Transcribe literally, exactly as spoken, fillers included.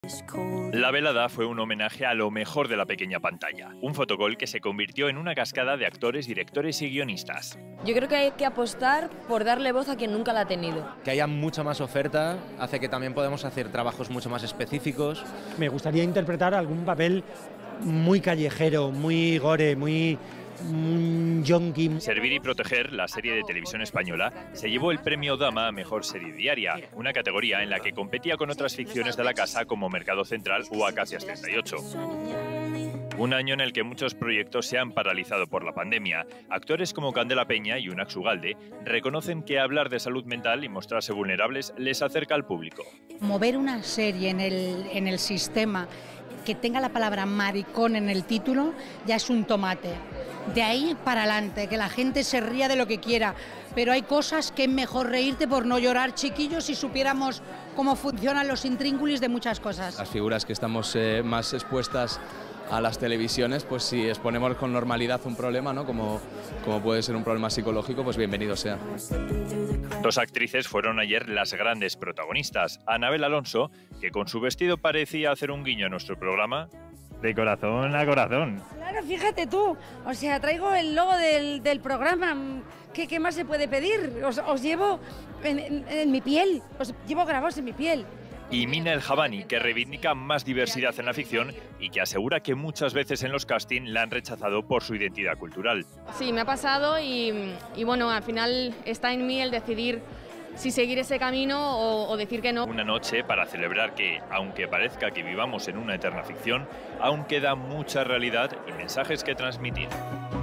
La velada fue un homenaje a lo mejor de la pequeña pantalla, un fotocall que se convirtió en una cascada de actores, directores y guionistas. Yo creo que hay que apostar por darle voz a quien nunca la ha tenido. Que haya mucha más oferta hace que también podamos hacer trabajos mucho más específicos. Me gustaría interpretar algún papel muy callejero, muy gore, muy... Mm, yonki. Servir y proteger, la serie de televisión española, se llevó el premio Dama a Mejor Serie Diaria, una categoría en la que competía con otras ficciones de la casa como Mercado Central o Acacias treinta y ocho. Un año en el que muchos proyectos se han paralizado por la pandemia. Actores como Candela Peña y Unax Ugalde reconocen que hablar de salud mental y mostrarse vulnerables les acerca al público. Mover una serie en el, en el sistema que tenga la palabra maricón en el título ya es un tomate. De ahí para adelante, que la gente se ría de lo que quiera, pero hay cosas que es mejor reírte por no llorar, chiquillos, si supiéramos cómo funcionan los intrínculis de muchas cosas. Las figuras que estamos eh, más expuestas a las televisiones, pues si exponemos con normalidad un problema, ¿no? como, como puede ser un problema psicológico, pues bienvenido sea. Dos actrices fueron ayer las grandes protagonistas. Anabel Alonso, que con su vestido parecía hacer un guiño a nuestro programa, de corazón a corazón. Claro, fíjate tú, o sea, traigo el logo del, del programa, ¿Qué, ¿qué más se puede pedir? Os, os llevo en, en, en mi piel, os llevo grabados en mi piel. Y Mina El Jabani, que reivindica más diversidad en la ficción y que asegura que muchas veces en los castings la han rechazado por su identidad cultural. Sí, me ha pasado y, y bueno, al final está en mí el decidir si seguir ese camino o, o decir que no. Una noche para celebrar que, aunque parezca que vivamos en una eterna ficción, aún queda mucha realidad y mensajes que transmitir.